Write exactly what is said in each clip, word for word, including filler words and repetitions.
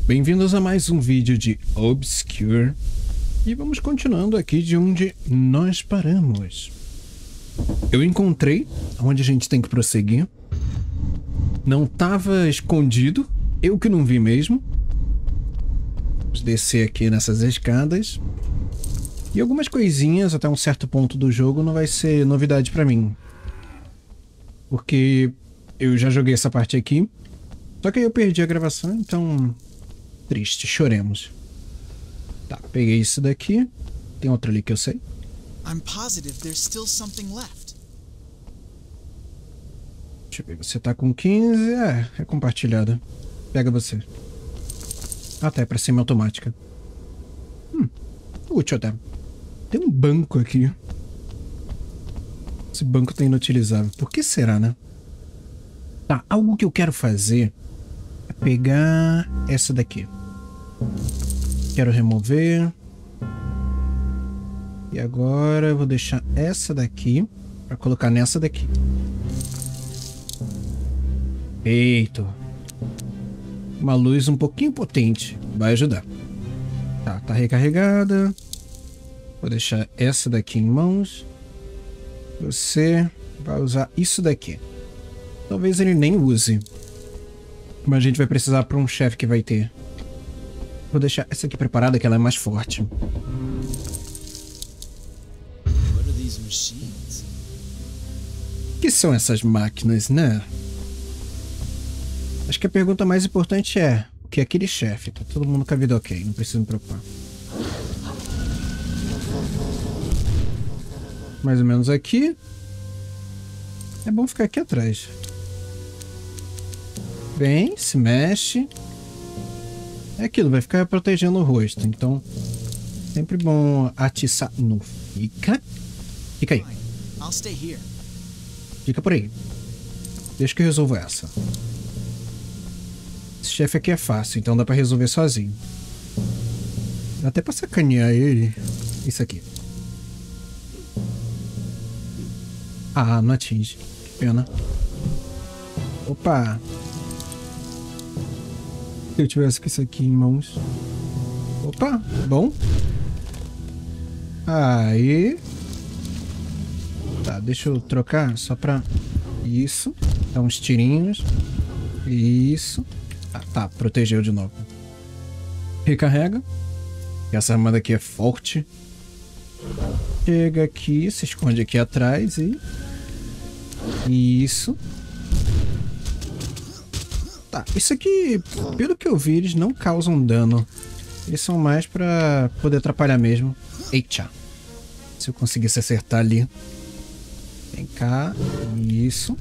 Bem-vindos a mais um vídeo de Obscure. E vamos continuando aqui de onde nós paramos. Eu encontrei onde a gente tem que prosseguir. Não estava escondido, eu que não vi mesmo. Vamos descer aqui nessas escadas. E algumas coisinhas até um certo ponto do jogo não vai ser novidade pra mim. Porque eu já joguei essa parte aqui. Só que aí eu perdi a gravação, então... Triste, choremos. Tá, peguei isso daqui. Tem outro ali que eu sei. I'm positive there's still something left. Deixa eu ver, você tá com quinze... É, é compartilhada. Pega você. Ah, tá, é pra cima automática. Hum, útil até. Tem um banco aqui. Esse banco tá inutilizável. Por que será, né? Tá, algo que eu quero fazer é pegar essa daqui. Quero remover. E agora eu vou deixar essa daqui para colocar nessa daqui. Feito. Uma luz um pouquinho potente. Vai ajudar. Tá, tá recarregada. Vou deixar essa daqui em mãos. Você vai usar isso daqui. Talvez ele nem use. Mas a gente vai precisar para um chefe que vai ter. Vou deixar essa aqui preparada, que ela é mais forte. What are these machines? O que são essas máquinas, né? Acho que a pergunta mais importante é: o que é aquele chefe? Tá todo mundo com a vida ok, não preciso me preocupar. Mais ou menos aqui. É bom ficar aqui atrás. Vem, se mexe. É aquilo, vai ficar protegendo o rosto. Então, sempre bom atiçar. Não fica. Fica aí. I'll stay here. Fica por aí. Deixa que eu resolvo essa. Esse chefe aqui é fácil, então dá pra resolver sozinho. Dá até pra sacanear ele. Isso aqui. Ah, não atinge. Que pena. Opa! Se eu tivesse com isso aqui em mãos. Opa, bom. Aí. Tá, deixa eu trocar só pra... Isso. Dá uns tirinhos. Isso. Ah, tá, protegeu de novo. Recarrega. Essa arma aqui é forte. Chega aqui, se esconde aqui atrás e... Isso. Tá, isso aqui, pelo que eu vi, eles não causam dano. Eles são mais pra poder atrapalhar mesmo. Eita. Se eu conseguisse acertar ali. Vem cá. Isso.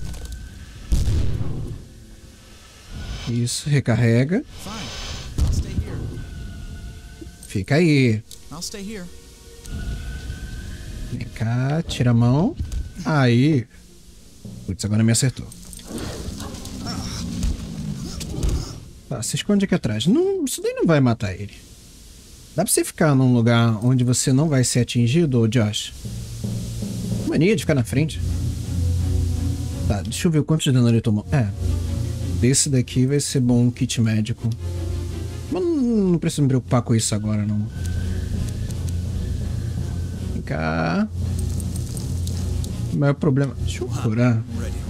Isso, recarrega. Fine. I'll stay here. Fica aí. I'll stay here. Vem cá, tira a mão. Aí. Putz, agora me acertou. Tá, se esconde aqui atrás. Não, isso daí não vai matar ele. Dá pra você ficar num lugar onde você não vai ser atingido, ô Josh? Mania de ficar na frente. Tá, deixa eu ver quantos de dano ele tomou. É. Desse daqui vai ser bom um kit médico. Mas não, não preciso me preocupar com isso agora, não. Vem cá. O maior problema... Deixa eu curar.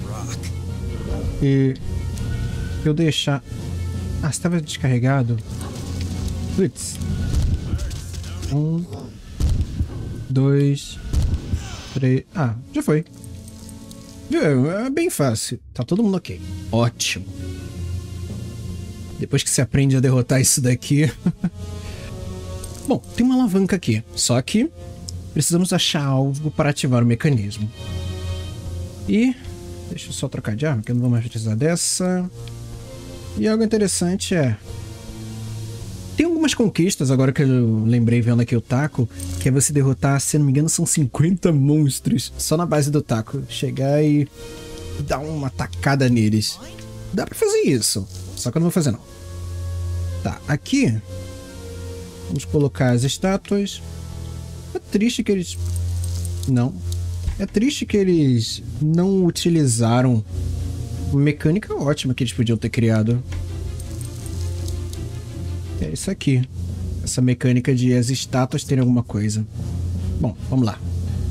E... eu deixar... Ah, você estava descarregado. Putz. Um... Dois... Três... Ah, já foi. Viu? É bem fácil. Tá todo mundo ok. Ótimo. Depois que você aprende a derrotar isso daqui... Bom, tem uma alavanca aqui. Só que... precisamos achar algo para ativar o mecanismo. E... deixa eu só trocar de arma, que eu não vou mais precisar dessa. E algo interessante é... tem algumas conquistas, agora que eu lembrei vendo aqui o taco, que é você derrotar, se não me engano, são cinquenta monstros só na base do taco. Chegar e dar uma tacada neles. Dá pra fazer isso, só que eu não vou fazer não. Tá, aqui... vamos colocar as estátuas. É triste que eles... não. É triste que eles não utilizaram uma mecânica ótima que eles podiam ter criado. É isso aqui. Essa mecânica de as estátuas terem alguma coisa. Bom, vamos lá.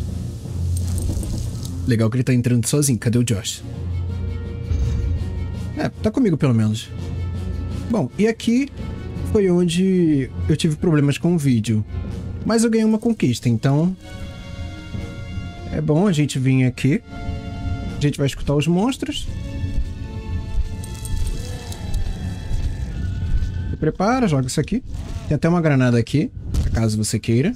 Legal que ele tá entrando sozinho. Cadê o Josh? É, tá comigo pelo menos. Bom, e aqui foi onde eu tive problemas com o vídeo. Mas eu ganhei uma conquista, então... é bom a gente vir aqui. A gente vai escutar os monstros. Se prepara, joga isso aqui. Tem até uma granada aqui, caso você queira.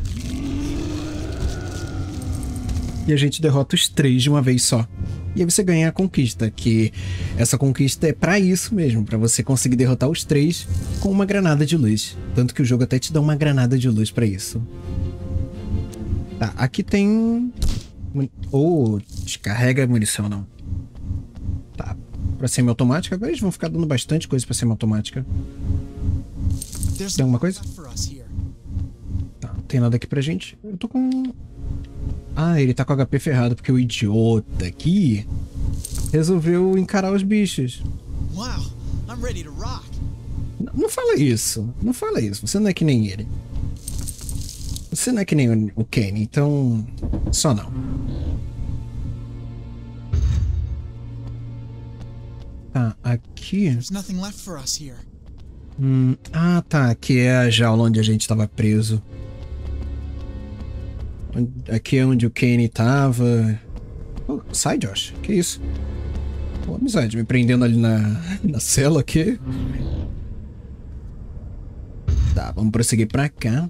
E a gente derrota os três de uma vez só. E aí você ganha a conquista, que essa conquista é pra isso mesmo, pra você conseguir derrotar os três com uma granada de luz. Tanto que o jogo até te dá uma granada de luz pra isso. Tá, aqui tem... ou oh, descarrega a munição, não. Tá, pra semi-automática. Agora eles vão ficar dando bastante coisa pra semi-automática. Tem alguma coisa? Tá, não tem nada aqui pra gente. Eu tô com... ah, ele tá com H P ferrado porque o idiota aqui resolveu encarar os bichos. Wow, I'm ready to rock. Não, não fala isso. Não fala isso. Você não é que nem ele. Você não é que nem o Kenny, então... só não. Tá, aqui... There's nothing left for us here. Hum, ah, tá. Aqui é a jaula onde a gente tava preso. Aqui é onde o Kenny tava. Oh, sai, Josh. Que isso? Pô, amizade, me prendendo ali na, na cela aqui. Tá, vamos prosseguir pra cá.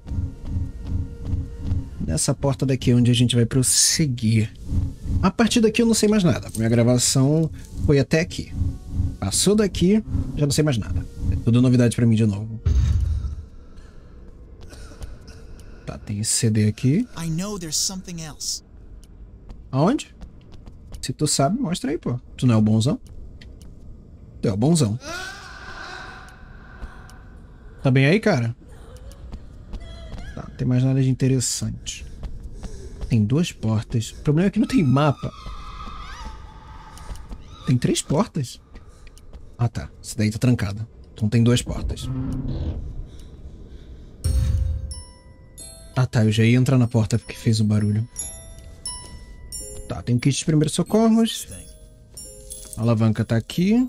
Nessa porta daqui é onde a gente vai prosseguir. A partir daqui eu não sei mais nada. Minha gravação foi até aqui. Passou daqui, já não sei mais nada. É tudo novidade pra mim de novo. Tá, tem esse C D aqui. I know there's something else. Aonde? Se tu sabe, mostra aí, pô. Tu não é o bonzão? Tu é o bonzão. Tá bem aí, cara? Tá, não tem mais nada de interessante. Tem duas portas. O problema é que não tem mapa. Tem três portas. Ah, tá. Essa daí tá trancada. Então tem duas portas. Ah, tá. Eu já ia entrar na porta porque fez o barulho. Tá, tem um kit de primeiros socorros. A alavanca tá aqui.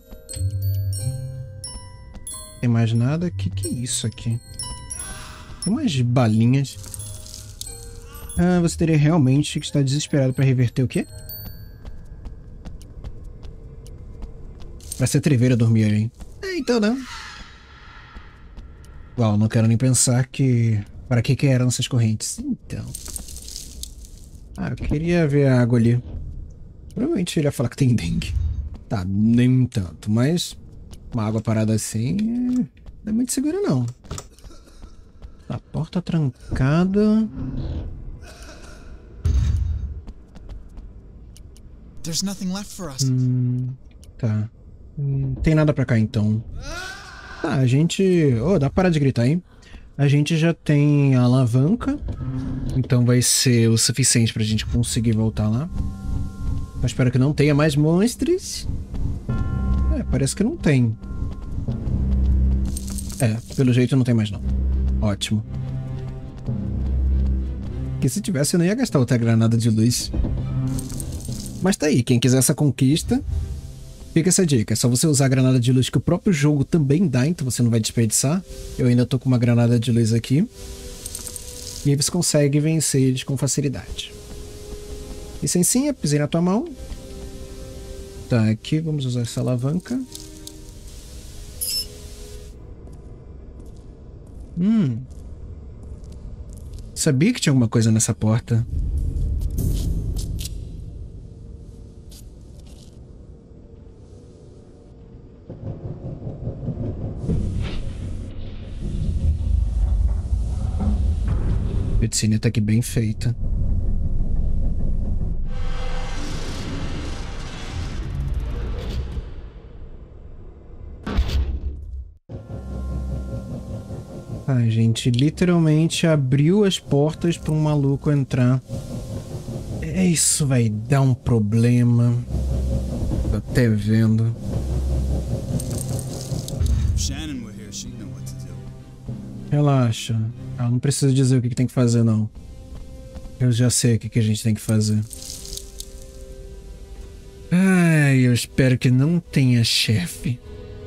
Tem mais nada. Que que é isso aqui? Tem umas balinhas. Ah, você teria realmente que estar desesperado pra reverter o quê? Pra ser treveira dormir aí. É, então não. Uau, não quero nem pensar que... para que que eram essas correntes? Então... ah, eu queria ver a água ali. Provavelmente ele ia falar que tem dengue. Tá, nem tanto, mas... uma água parada assim... não é muito segura não. A porta trancada... There's nothing left for us. Hum, tá. Hum, tem nada pra cá então. Tá, a gente... oh, dá pra parar de gritar aí. A gente já tem a alavanca. Então vai ser o suficiente pra gente conseguir voltar lá. Eu espero que não tenha mais monstros. É, parece que não tem. É, pelo jeito não tem mais não. Ótimo. Porque se tivesse eu não ia gastar outra granada de luz. Mas tá aí, quem quiser essa conquista, fica essa dica. É só você usar a granada de luz que o próprio jogo também dá, então você não vai desperdiçar. Eu ainda tô com uma granada de luz aqui. E aí você consegue vencer eles com facilidade. Licencinha, pisei na tua mão. Tá, aqui vamos usar essa alavanca. Hum. Sabia que tinha alguma coisa nessa porta. A cutscene tá aqui bem feita. A gente literalmente abriu as portas para um maluco entrar. É, isso vai dar um problema. Tô até vendo. If Shannon were here, she'd know what to do. Relaxa. Ah, não precisa dizer o que, que tem que fazer, não. Eu já sei o que, que a gente tem que fazer. Ai, eu espero que não tenha chefe.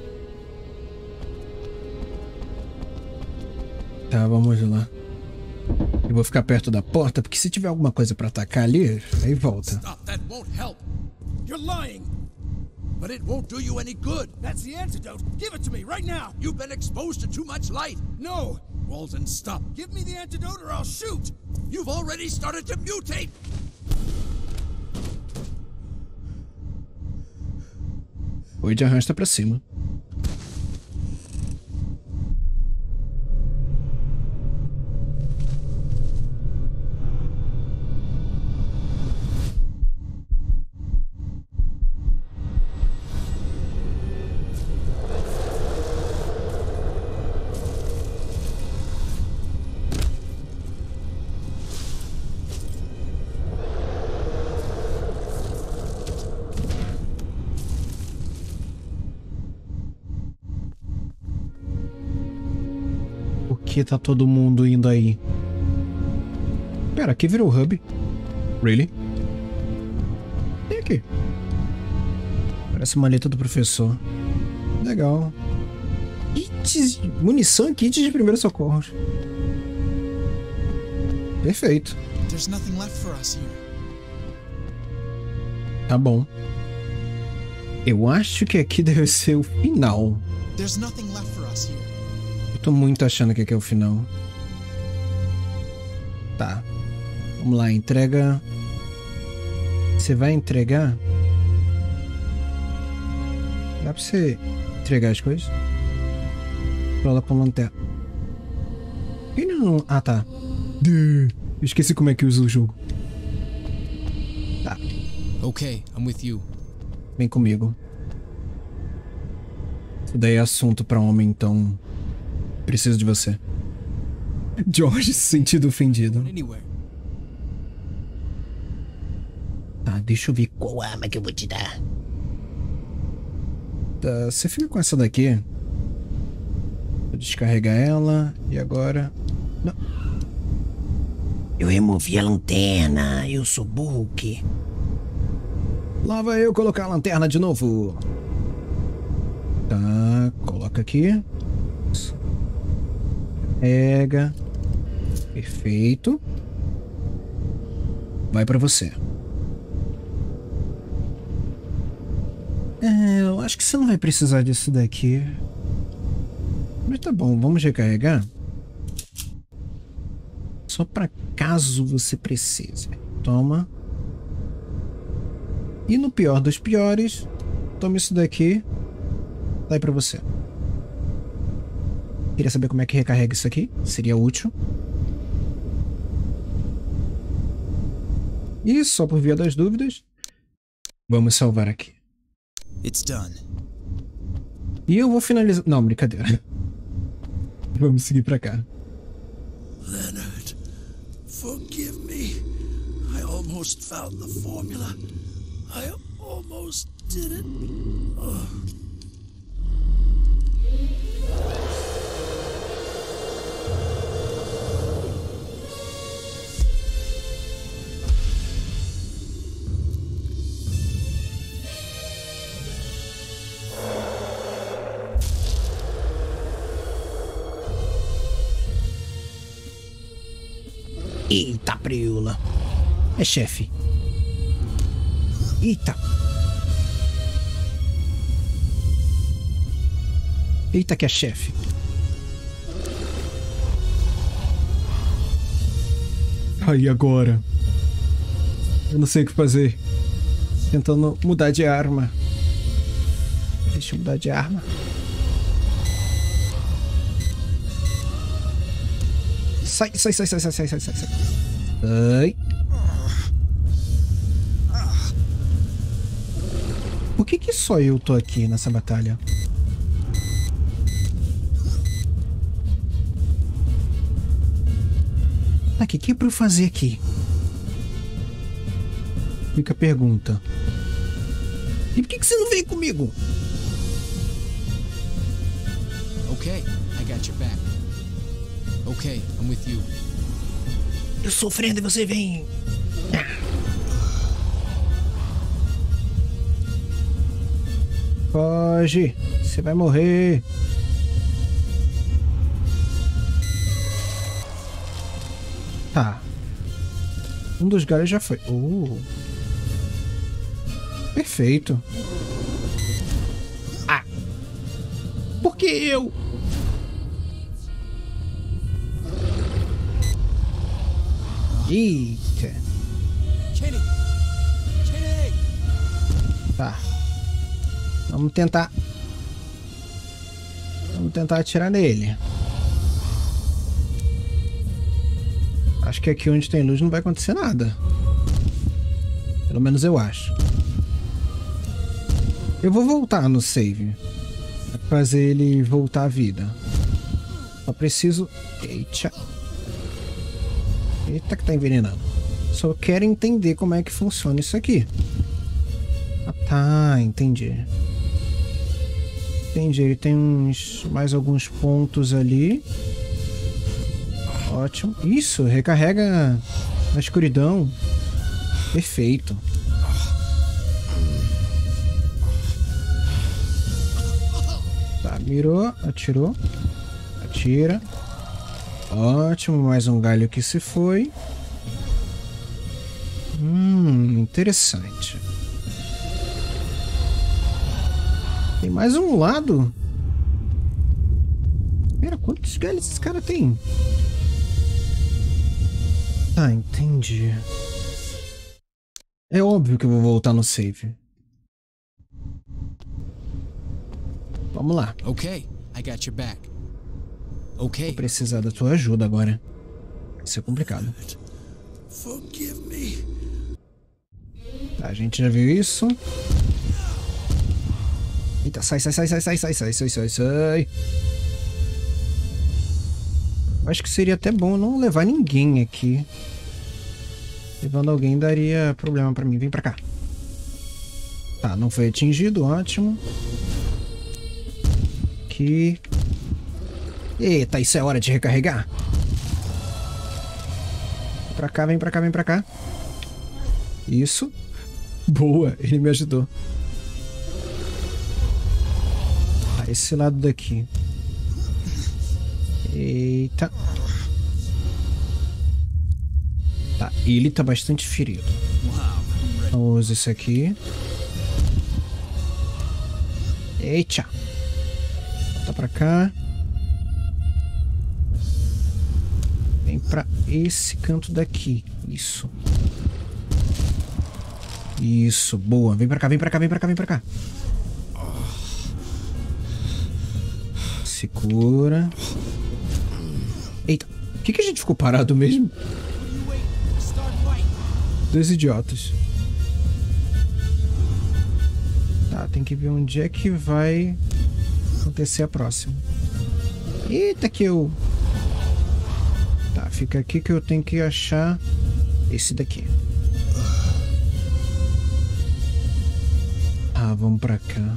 Tá, vamos lá. Eu vou ficar perto da porta, porque se tiver alguma coisa pra atacar ali, aí volta. Stop, that won't help. You're lying. But it won't do you any good. That's the antidote. Give it to me right now. You've been exposed to too much light. No. Walton, stop. Give me the antidote or I'll shoot. You've already started to mutate. O de arrasta pra cima. Por que tá todo mundo indo aí? Pera, aqui virou o hub. Really? Tem aqui. Parece uma letra do professor. Legal. Kits, munição e kits de primeiros socorros. Perfeito. There's nothing left for us here. Tá bom. Eu acho que aqui deve ser o final. There's nothing left for us here. Eu tô muito achando que aqui é o final. Tá. Vamos lá, entrega. Você vai entregar? Dá pra você entregar as coisas? Rola com lanterna. E não... Ah, tá. Eu esqueci como é que usa o jogo. Tá. Okay, I'm with you. Vem comigo. Isso daí é assunto pra homem, então... Preciso de você. George se sentindo ofendido. Anywhere. Tá, deixa eu ver qual arma que eu vou te dar. Tá, você fica com essa daqui. Vou descarregar ela. E agora... Não. Eu removi a lanterna. Eu sou Bulk. Lá vai eu colocar a lanterna de novo. Tá, coloca aqui. Pega. Perfeito. Vai pra você. É, eu acho que você não vai precisar disso daqui. Mas tá bom, vamos recarregar. Só pra caso você precise. Toma. E no pior dos piores, toma isso daqui. Dá pra você. Queria saber como é que recarrega isso aqui. Seria útil. E só por via das dúvidas, vamos salvar aqui. It's done. E eu vou finalizar... Não, brincadeira. Vamos seguir pra cá. Leonard, forgive me. I almost found the formula. I almost did it. Oh. Eita, preula. É chefe. Eita. Eita que é chefe. Aí agora. Eu não sei o que fazer. Tentando mudar de arma. Deixa eu mudar de arma. Sai, sai, sai, sai, sai, sai, sai, sai. Sai. Por que que só eu tô aqui nessa batalha? Tá, o que que é pra eu fazer aqui? Fica a pergunta. E por que que você não veio comigo? Okay, I got your back. Okay, I'm with you. Eu sofrendo e você vem. Foge. Você vai morrer. Tá. Um dos galhos já foi. Uh. Perfeito. Ah! Por que eu? Eita. Kenny! Kenny! Tá. Vamos tentar. Vamos tentar atirar nele. Acho que aqui onde tem luz não vai acontecer nada. Pelo menos eu acho. Eu vou voltar no save. Pra fazer ele voltar à vida. Só preciso... Eita. Eita que tá envenenando. Só quero entender como é que funciona isso aqui. Ah tá, entendi. Entendi, ele tem uns... mais alguns pontos ali. Ótimo. Isso, recarrega na escuridão. Perfeito. Tá, mirou, atirou. Atira. Ótimo, mais um galho que se foi. Hum, interessante. Tem mais um lado. Pera, quantos galhos esse cara tem? Tá, entendi. É óbvio que eu vou voltar no save. Vamos lá. Okay, I got your back. Okay. Vou precisar da tua ajuda agora. Isso é complicado. Forgive me. Tá, a gente já viu isso. Eita, sai, sai, sai, sai, sai, sai, sai, sai, sai, sai. Acho que seria até bom não levar ninguém aqui. Levando alguém daria problema pra mim. Vem pra cá. Tá, não foi atingido, ótimo. Aqui. Eita, isso é hora de recarregar. Vem pra cá, vem pra cá, vem pra cá. Isso. Boa, ele me ajudou. Tá, esse lado daqui. Eita. Tá, ele tá bastante ferido. Então usa isso aqui. Eita. Volta pra cá. Vem pra esse canto daqui. Isso. Isso, boa. Vem pra cá, vem pra cá, vem pra cá, vem pra cá. Segura. Eita, por que, que a gente ficou parado mesmo? Dois idiotas. Tá, tem que ver onde é que vai acontecer a próxima. Eita, que eu... Tá, fica aqui que eu tenho que achar esse daqui. Ah, vamos pra cá.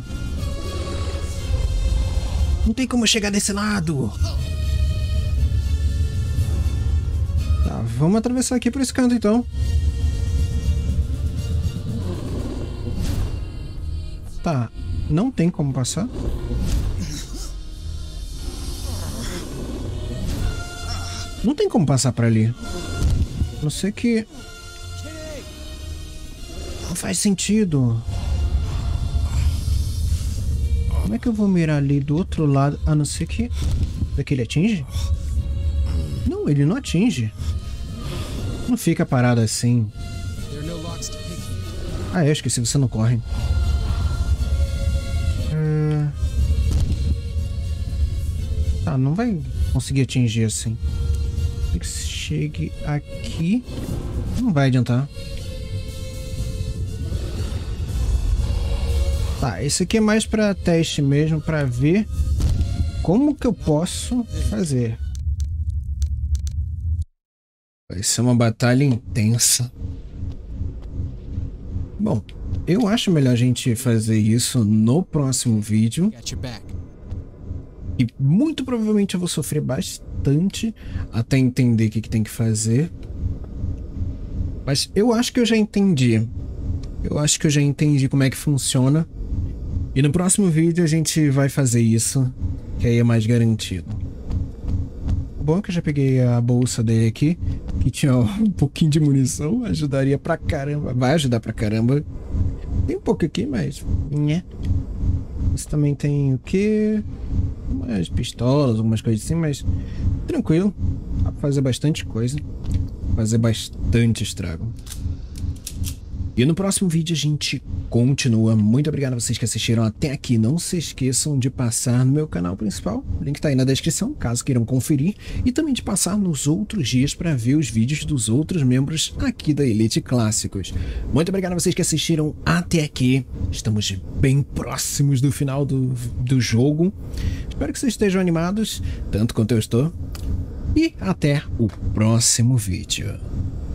Não tem como chegar desse lado. Tá, vamos atravessar aqui por esse canto então. Tá, não tem como passar. Não tem como passar pra ali. A não ser que... Não faz sentido. Como é que eu vou mirar ali do outro lado? A não ser que... Daqui ele atinge? Não, ele não atinge. Não fica parado assim. Ah, eu esqueci, você não corre. Hum... Tá, não vai conseguir atingir assim. Que chegue aqui. Não vai adiantar. Tá, esse aqui é mais pra teste mesmo, pra ver como que eu posso fazer. Vai ser uma batalha intensa. Bom, eu acho melhor a gente fazer isso no próximo vídeo. E muito provavelmente eu vou sofrer bastante bastante até entender o que, que tem que fazer. Mas eu acho que eu já entendi. Eu acho que eu já entendi como é que funciona. E no próximo vídeo a gente vai fazer isso, que aí é mais garantido. O bom é que eu já peguei a bolsa dele aqui, que tinha um pouquinho de munição, ajudaria pra caramba. Vai ajudar pra caramba. Tem um pouco aqui, mas... Né? Isso também tem o quê? Umas pistolas, algumas coisas assim, mas... Tranquilo. Dá pra fazer bastante coisa. Fazer bastante estrago. E no próximo vídeo a gente continua. Muito obrigado a vocês que assistiram até aqui. Não se esqueçam de passar no meu canal principal. O link tá aí na descrição, caso queiram conferir. E também de passar nos outros dias para ver os vídeos dos outros membros aqui da Elite Clássicos. Muito obrigado a vocês que assistiram até aqui. Estamos bem próximos do final do, do jogo. Espero que vocês estejam animados, tanto quanto eu estou. E até o próximo vídeo.